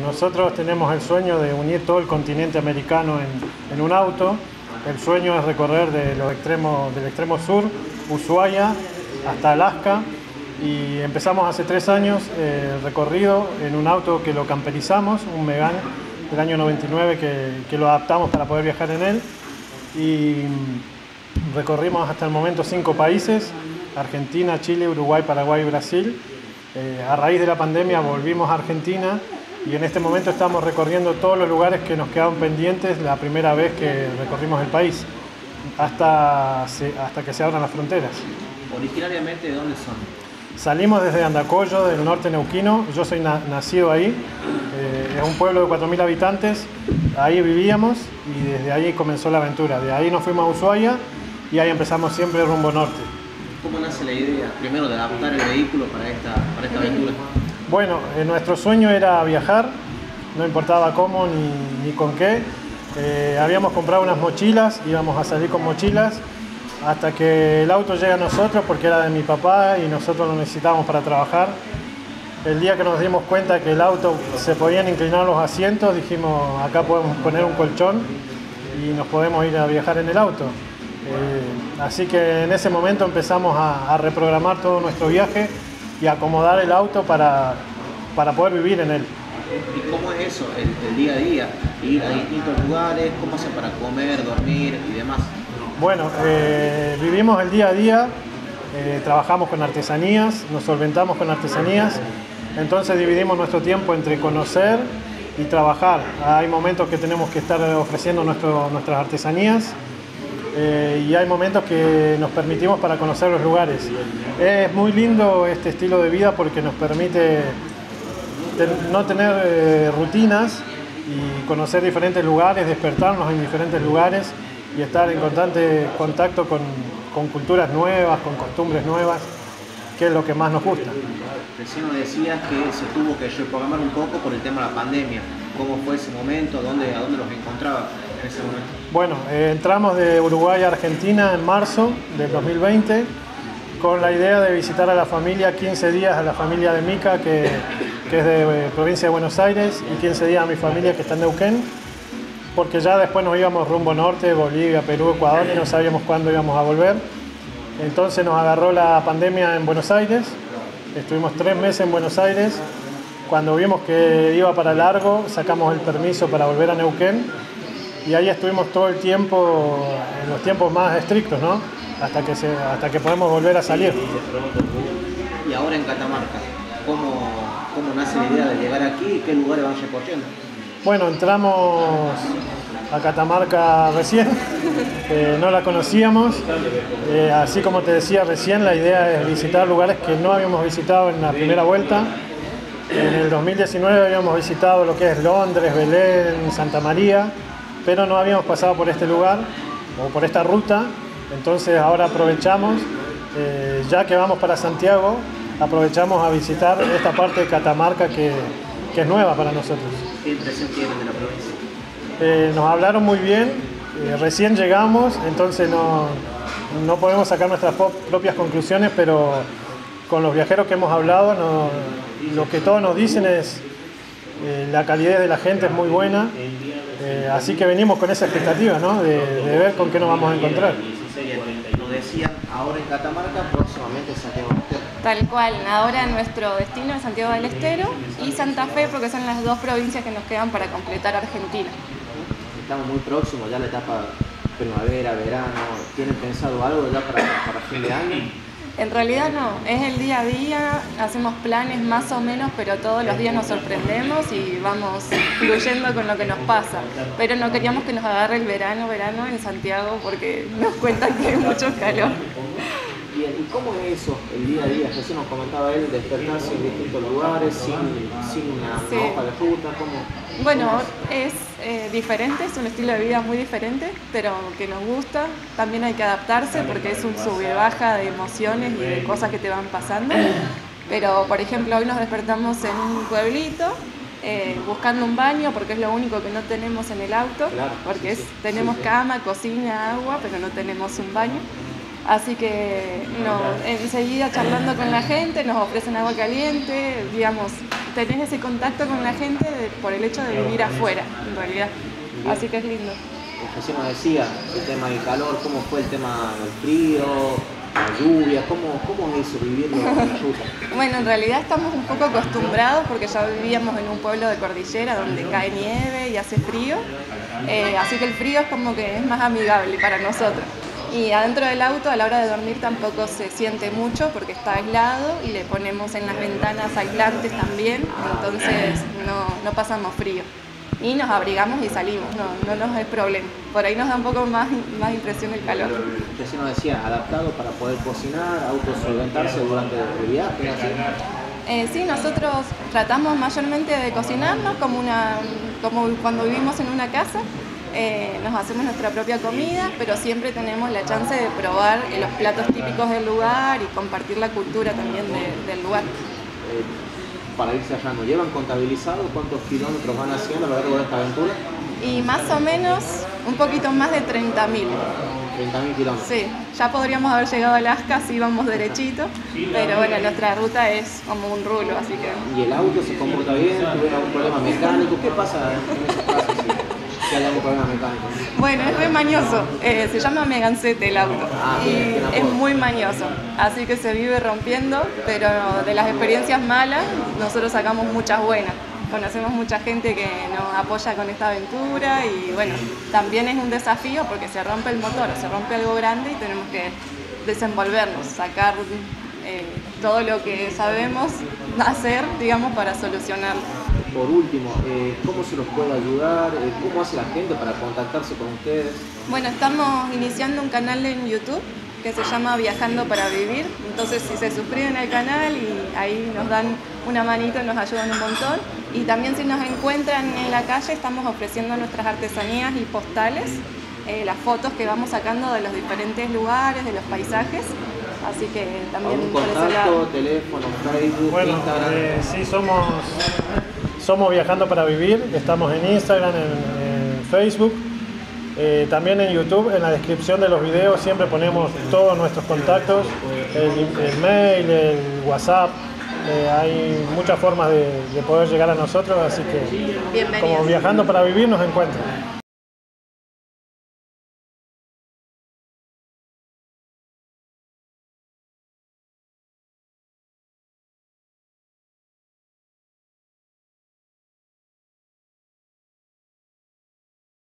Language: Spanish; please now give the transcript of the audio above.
nosotros tenemos el sueño de unir todo el continente americano en un auto. El sueño es recorrer del extremo sur, Ushuaia, hasta Alaska. Y empezamos hace 3 años el recorrido en un auto que lo camperizamos, un Megane del año 99 que lo adaptamos para poder viajar en él. Y recorrimos hasta el momento 5 países: Argentina, Chile, Uruguay, Paraguay y Brasil. A raíz de la pandemia volvimos a Argentina y en este momento estamos recorriendo todos los lugares que nos quedaban pendientes la primera vez que recorrimos el país, hasta que se abran las fronteras. ¿Originariamente de dónde son? Salimos desde Andacollo, del norte neuquino. Yo soy nacido ahí. Es un pueblo de 4.000 habitantes. Ahí vivíamos y desde ahí comenzó la aventura. De ahí nos fuimos a Ushuaia y ahí empezamos siempre rumbo norte. ¿Cómo nace la idea, primero, de adaptar el vehículo para esta aventura? Bueno, nuestro sueño era viajar, no importaba cómo ni con qué. Habíamos comprado unas mochilas, íbamos a salir con mochilas, hasta que el auto llega a nosotros porque era de mi papá y nosotros lo necesitábamos para trabajar. El día que nos dimos cuenta que el auto se podían inclinar los asientos, dijimos, acá podemos poner un colchón y nos podemos ir a viajar en el auto. Así que en ese momento empezamos a reprogramar todo nuestro viaje y a acomodar el auto para poder vivir en él. ¿Y cómo es eso, el día a día? Ir a distintos lugares, cómo hacen para comer, dormir y demás. Bueno, vivimos el día a día, trabajamos con artesanías, nos solventamos con artesanías, entonces dividimos nuestro tiempo entre conocer y trabajar. Hay momentos que tenemos que estar ofreciendo nuestras artesanías y hay momentos que nos permitimos para conocer los lugares. Es muy lindo este estilo de vida porque nos permite no tener rutinas y conocer diferentes lugares, despertarnos en diferentes lugares y estar en constante contacto con culturas nuevas, con costumbres nuevas, que es lo que más nos gusta. Recién nos decías que se tuvo que reprogramar un poco por el tema de la pandemia. ¿Cómo fue ese momento? ¿A dónde los encontraba en ese momento? Bueno, entramos de Uruguay a Argentina en marzo del 2020 con la idea de visitar a la familia 15 días, a la familia de Mica, que es de provincia de Buenos Aires, y 15 días a mi familia que está en Neuquén, porque ya después nos íbamos rumbo norte, Bolivia, Perú, Ecuador, y no sabíamos cuándo íbamos a volver. Entonces nos agarró la pandemia en Buenos Aires, estuvimos 3 meses en Buenos Aires. Cuando vimos que iba para largo, sacamos el permiso para volver a Neuquén y ahí estuvimos todo el tiempo, en los tiempos más estrictos, ¿no? Hasta que podemos volver a salir. Y ahora en Catamarca, ¿cómo nace la idea de llegar aquí y qué lugares van recorriendo? Bueno, entramos a Catamarca recién, no la conocíamos, así como te decía recién, la idea es visitar lugares que no habíamos visitado en la primera vuelta. En el 2019 habíamos visitado lo que es Londres, Belén, Santa María, pero no habíamos pasado por este lugar o por esta ruta, entonces ahora aprovechamos, ya que vamos para Santiago, aprovechamos a visitar esta parte de Catamarca que es nueva para nosotros. ¿Qué impresión tienen de la provincia? Nos hablaron muy bien, recién llegamos, entonces no podemos sacar nuestras propias conclusiones, pero con los viajeros que hemos hablado, lo que todos nos dicen es la calidez de la gente es muy buena, así que venimos con esa expectativa, ¿no? de ver con qué nos vamos a encontrar. Nos decían ahora en Catamarca, próximamente Santiago del Estero. Tal cual, ahora nuestro destino es Santiago del Estero y Santa Fe, porque son las 2 provincias que nos quedan para completar Argentina. Estamos muy próximos ya a la etapa primavera, verano. ¿Tienen pensado algo ya para fin de año? En realidad no, es el día a día, hacemos planes más o menos, pero todos los días nos sorprendemos y vamos fluyendo con lo que nos pasa. Pero no queríamos que nos agarre el verano en Santiago porque nos cuentan que hay mucho calor. Bien, ¿y cómo es eso, el día a día? Recién nos comentaba él, despertarse en distintos lugares, sin una hoja de ruta, ¿cómo? Bueno, es diferente, es un estilo de vida muy diferente, pero que nos gusta. También hay que adaptarse porque es un sube y baja de emociones y de cosas que te van pasando. Pero, por ejemplo, hoy nos despertamos en un pueblito, buscando un baño porque es lo único que no tenemos en el auto, porque tenemos cama, cocina, agua, pero no tenemos un baño. Así que enseguida charlando con la gente nos ofrecen agua caliente, digamos, tenés ese contacto con la gente por el hecho de vivir afuera, en realidad. Bien. Así que es lindo. Recién nos decía el tema del calor, cómo fue el tema del frío, la lluvia, cómo es eso, vivirlo en la ruta. Bueno, en realidad estamos un poco acostumbrados porque ya vivíamos en un pueblo de cordillera donde cae nieve y hace frío, así que el frío es como que es más amigable para nosotros. Y adentro del auto a la hora de dormir tampoco se siente mucho porque está aislado y le ponemos en las ventanas aislantes también, entonces no pasamos frío. Y nos abrigamos y salimos, no nos es problema. Por ahí nos da un poco más impresión el calor. Usted nos decía, adaptado para poder cocinar, autosolventarse durante el viaje, ¿así? Sí, nosotros tratamos mayormente de cocinarnos como cuando vivimos en una casa. Nos hacemos nuestra propia comida, pero siempre tenemos la chance de probar los platos típicos del lugar y compartir la cultura también del lugar. Para ir cerrando, ¿llevan contabilizado cuántos kilómetros van haciendo a lo largo de esta aventura? Y más o menos un poquito más de 30.000. 30.000 kilómetros. Sí, ya podríamos haber llegado a Alaska si íbamos derechito, pero bueno, nuestra ruta es como un rulo, así que... ¿Y el auto se comporta bien? ¿Tuvieron algún problema mecánico? ¿Qué pasa en esos casos si hay algún problema mecánico? Bueno, es re mañoso, se llama Megancete el auto y es muy mañoso, así que se vive rompiendo, pero de las experiencias malas nosotros sacamos muchas buenas. Conocemos mucha gente que nos apoya con esta aventura y bueno, también es un desafío porque se rompe el motor, se rompe algo grande y tenemos que desenvolvernos, sacar todo lo que sabemos hacer, digamos, para solucionarlo. Por último, ¿cómo se los puede ayudar? ¿Cómo hace la gente para contactarse con ustedes? Bueno, estamos iniciando un canal en YouTube que se llama Viajando para Vivir, entonces si se suscriben al canal y ahí nos dan una manito nos ayudan un montón, y también si nos encuentran en la calle estamos ofreciendo nuestras artesanías y postales, las fotos que vamos sacando de los diferentes lugares, de los paisajes, así que también ¿Algún por ese contacto, lado. teléfono, Facebook, Bueno, Instagram? sí, somos Viajando para Vivir, estamos en Instagram, en Facebook. También en YouTube, en la descripción de los videos siempre ponemos todos nuestros contactos, el mail, el WhatsApp, hay muchas formas de poder llegar a nosotros, así que Bienvenidos. como Viajando para Vivir nos encuentran.